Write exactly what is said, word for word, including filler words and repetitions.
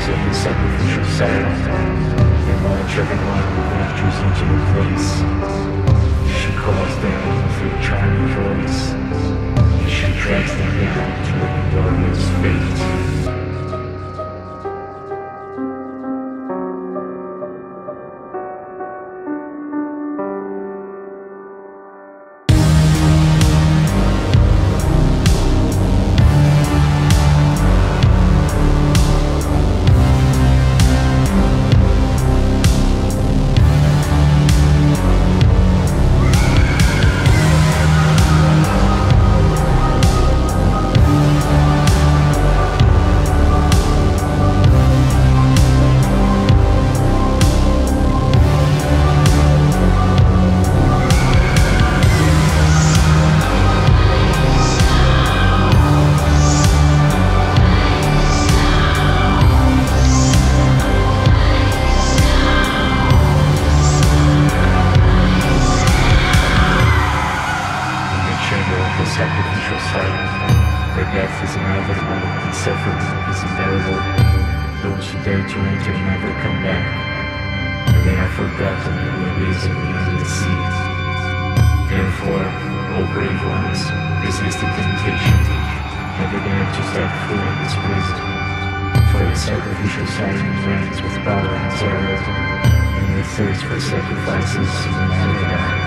chambers of the sacrificial sire, and launch everyone who ventures into the place. She calls them with her charming voice, and she drags them down to a glorious fate. Sacrificial site, where death is inevitable and suffering is unbearable. Those who dare to enter never come back, and they have forgotten who it is beyond the sea. Therefore, O brave ones, resist the temptation. Never dare to step foot in this prison, for the sacrificial site reigns with power and terror, and the thirst for sacrifices will never die.